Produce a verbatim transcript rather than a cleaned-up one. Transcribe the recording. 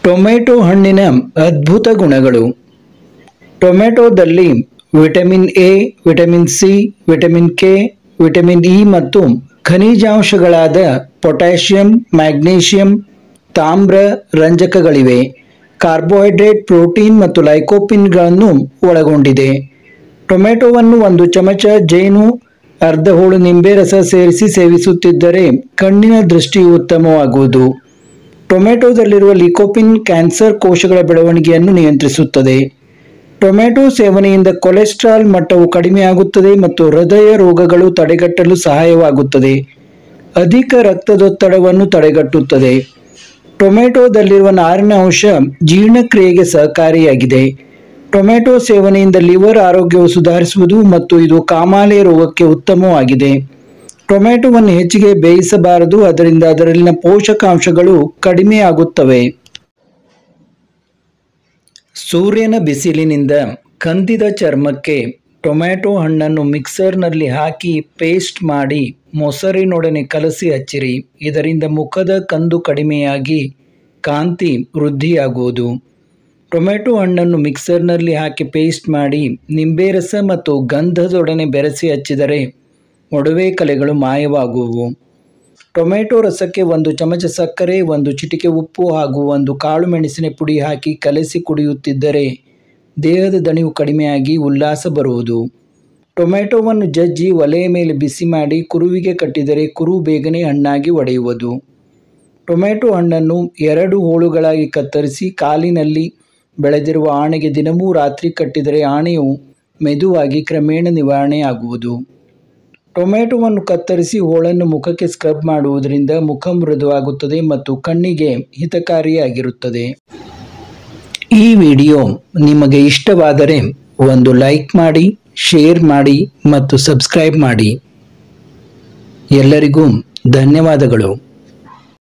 Tomato ಹಣ್ಣಿನ ಅದ್ಭುತ ಗುಣಗಳು. ಟೊಮೆಟೊದಲ್ಲಿ vitamin A, vitamin C, vitamin K, vitamin E ಮತ್ತು ಖನಿಜಾಂಶಗಳಾದ ಪೊಟ್ಯಾಷಿಯಂ, ಮ್ಯಾಗ್ನೀಷಿಯಂ, ತಾಮ್ರ, ರಂಜಕಗಳಿವೆ. ಕಾರ್ಬೋಹೈಡ್ರೇಟ್, ಪ್ರೋಟೀನ್ ಮತ್ತು ಲೈಕೋಪಿನ್ಗಳನ್ನು ಒಳಗೊಂಡಿದೆ. ಟೊಮೆಟೊವನ್ನು ಒಂದು ಚಮಚ ಜೇನು, ಅರ್ಧ ಹೋಳು ನಿಂಬೆ ರಸ ಸೇರಿಸಿ ಸೇವಿಸುತ್ತಿದ್ದರೆ ಕಣ್ಣಿನ ದೃಷ್ಟಿಯು ಉತ್ತಮವಾಗುವುದು. ಟೊಮೆಟೊದಲ್ಲಿರುವ ಲಿಕೋಪಿನ್ ಕ್ಯಾನ್ಸರ್ ಕೋಶಗಳ ಬೆಳವಣಿಗೆಯನ್ನು ನಿಯಂತ್ರಿಸುತ್ತದೆ. ಟೊಮೆಟೊ ಸೇವನೆಯಿಂದ ಕೊಲೆಸ್ಟ್ರಾಲ್ ಮಟ್ಟವು ಕಡಿಮೆಯಾಗುತ್ತದೆ ಮತ್ತು ಹೃದಯ ರೋಗಗಳು ತಡೆಗಟ್ಟಲು ಸಹಾಯವಾಗುತ್ತದೆ. ಅಧಿಕ ರಕ್ತದೊತ್ತಡವನ್ನು ತಡೆಗಟ್ಟುತ್ತದೆ. ಟೊಮೆಟೊದಲ್ಲಿರುವ ನಾರಿನ ಅಂಶ ಜೀರ್ಣಕ್ರಿಯೆಗೆ ಸಹಕಾರಿಯಾಗಿದೆ. ಟೊಮೆಟೊ ಸೇವನೆಯಿಂದ ಲಿವರ್ ಆರೋಗ್ಯವು ಸುಧಾರಿಸುವುದು ಮತ್ತು ಇದು ಕಾಮಾಲೆ ರೋಗಕ್ಕೆ ಉತ್ತಮವಾಗಿದೆ. ಟೊಮೆಟೊವನ್ನು ಹೆಚ್ಚಿಗೆ ಬೇಯಿಸಬಾರದು, ಅದರಿಂದ ಅದರಲ್ಲಿನ ಪೋಷಕಾಂಶಗಳು ಕಡಿಮೆಯಾಗುತ್ತವೆ. ಸೂರ್ಯನ ಬಿಸಿಲಿನಿಂದ ಕಂದಿದ ಚರ್ಮಕ್ಕೆ ಟೊಮೆಟೊ ಹಣ್ಣನ್ನು ಮಿಕ್ಸರ್ನಲ್ಲಿ ಹಾಕಿ ಪೇಸ್ಟ್ ಮಾಡಿ ಮೊಸರಿನೊಡನೆ ಕಲಸಿ ಹಚ್ಚಿರಿ. ಇದರಿಂದ ಮುಖದ ಕಂದು ಕಡಿಮೆಯಾಗಿ ಕಾಂತಿ ವೃದ್ಧಿಯಾಗುವುದು. ಟೊಮೆಟೊ ಹಣ್ಣನ್ನು ಮಿಕ್ಸರ್ನಲ್ಲಿ ಹಾಕಿ ಪೇಸ್ಟ್ ಮಾಡಿ ನಿಂಬೆ ರಸ ಮತ್ತು ಗಂಧದೊಡನೆ ಬೆರೆಸಿ ಹಚ್ಚಿದರೆ ಮೊಡವೆ ಕಲೆಗಳು ಮಾಯವಾಗುವು. ಟೊಮೆಟೊ ರಸಕ್ಕೆ ಒಂದು ಚಮಚ ಸಕ್ಕರೆ, ಒಂದು ಚಿಟಿಕೆ ಉಪ್ಪು ಹಾಗೂ ಒಂದು ಕಾಳು ಮೆಣಸಿನ ಪುಡಿ ಹಾಕಿ ಕಲಸಿ ಕುಡಿಯುತ್ತಿದ್ದರೆ ದೇಹದ ದಣಿವು ಕಡಿಮೆಯಾಗಿ ಉಲ್ಲಾಸ ಬರುವುದು. ಟೊಮೆಟೊವನ್ನು ಜಜ್ಜಿ ಒಲೆಯ ಮೇಲೆ ಬಿಸಿ ಮಾಡಿ ಕುರುವಿಗೆ ಕಟ್ಟಿದರೆ ಕುರು ಬೇಗನೆ ಹಣ್ಣಾಗಿ ಒಡೆಯುವುದು. ಟೊಮೆಟೊ ಹಣ್ಣನ್ನು ಎರಡು ಹೋಳುಗಳಾಗಿ ಕತ್ತರಿಸಿ ಕಾಲಿನಲ್ಲಿ ಬೆಳೆದಿರುವ ಆಣೆಗೆ ದಿನವೂ ರಾತ್ರಿ ಕಟ್ಟಿದರೆ ಆಣೆಯು ಮೆದುವಾಗಿ ಕ್ರಮೇಣ ನಿವಾರಣೆಯಾಗುವುದು. ಟೊಮೆಟೊವನ್ನು ಕತ್ತರಿಸಿ ಹೋಳನ್ನು ಮುಖಕ್ಕೆ ಸ್ಕ್ರಬ್ ಮಾಡುವುದರಿಂದ ಮುಖ ಮೃದುವಾಗುತ್ತದೆ ಮತ್ತು ಕಣ್ಣಿಗೆ ಹಿತಕಾರಿಯಾಗಿರುತ್ತದೆ. ಈ ವಿಡಿಯೋ ನಿಮಗೆ ಇಷ್ಟವಾದರೆ ಒಂದು ಲೈಕ್ ಮಾಡಿ, ಶೇರ್ ಮಾಡಿ ಮತ್ತು ಸಬ್ಸ್ಕ್ರೈಬ್ ಮಾಡಿ. ಎಲ್ಲರಿಗೂ ಧನ್ಯವಾದಗಳು.